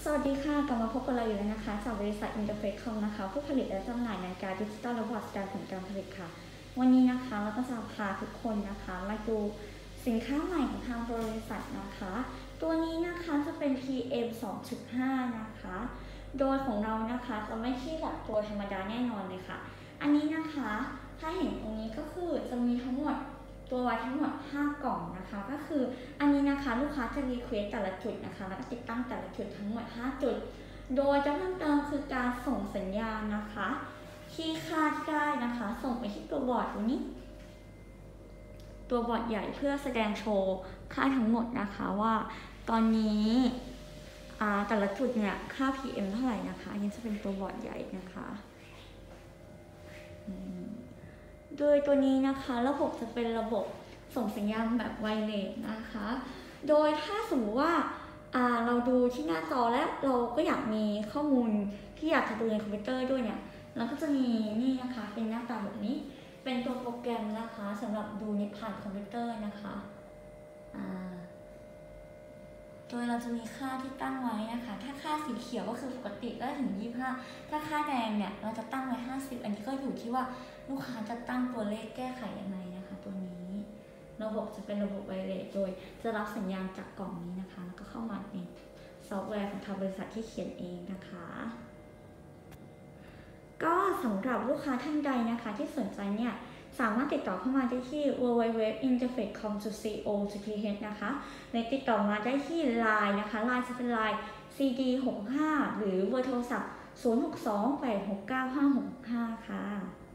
สวัสดีค่ะกลับมาพบกับเราอยู่แล้วนะคะจากบริษัท Interface Com นะคะผู้ผลิตและจำหน่ายนาฬิกาดิจิตอลและบอร์ดสแกนผลการผลิตค่ะวันนี้นะคะเราก็จะพาทุกคนนะคะมาดูสินค้าใหม่ของทางบริษัทนะคะตัวนี้นะคะจะเป็น PM 2.5 นะคะโดยของเรานะคะจะไม่ใช่แบบตัวธรรมดาแน่นอนเลยค่ะอันนี้นะคะถ้าเห็นตรงนี้ก็คือจะมีทั้งหมดตัวไว้ทั้งหมด5กล่องนะคะก็คืออันนี้นะคะลูกค้าจะรีเควสแต่ละจุดนะคะแล้วก็ติดตั้งแต่ละจุดทั้งหมด5จุดโดยจะเพิ่มเติมคือการส่งสัญญาณนะคะที่คาดได้นะคะส่งไปที่ตัวบอร์ดตัวนี้ตัวบอร์ดใหญ่เพื่อแสดงโชว์ค่าทั้งหมดนะคะว่าตอนนี้แต่ละจุดเนี่ยค่า PM เท่าไหร่นะคะอันนี้จะเป็นตัวบอร์ดใหญ่นะคะโดยตัวนี้นะคะระบบจะเป็นระบบส่งสัญญาณแบบไวเลสนะคะโดยถ้าสมมติว่าเราดูที่หน้าจอแล้วเราก็อยากมีข้อมูลที่อยากจะดูในคอมพิวเตอร์ด้วยเนี่ยเราก็จะมีนี่นะคะเป็นหน้าตาแบบนี้เป็นตัวโปรแกรมนะคะสำหรับดูในผ่านคอมพิวเตอร์นะคะโดยเราจะมีค่าที่ตั้งไว้นะคะถ้าค่าสีเขียวก็คือปกติก็ถึง25ถ้าค่าแดงเนี่ยเราจะตั้งไว้50อันนี้ก็อยู่ที่ว่าลูกค้าจะตั้งตัวเลขแก้ไขยังไงนะคะตัวนี้ระบบจะเป็นระบบไวเลสโดยจะรับสัญญาณจากกล่องนี้นะคะแล้วก็เข้ามาในซอฟต์แวร์ของทางบริษัทที่เขียนเองนะคะก็สำหรับลูกค้าท่านใดนะคะที่สนใจเนี่ยสามารถติดต่อเข้ามาได้ที่ www.interfacecom.co.th นะคะหรือติดต่อมาได้ที่ LINE นะคะ LINE จะเป็น LINE CD65 หรือเบอร์โทรศัพท์ 0628695665 ค่ะ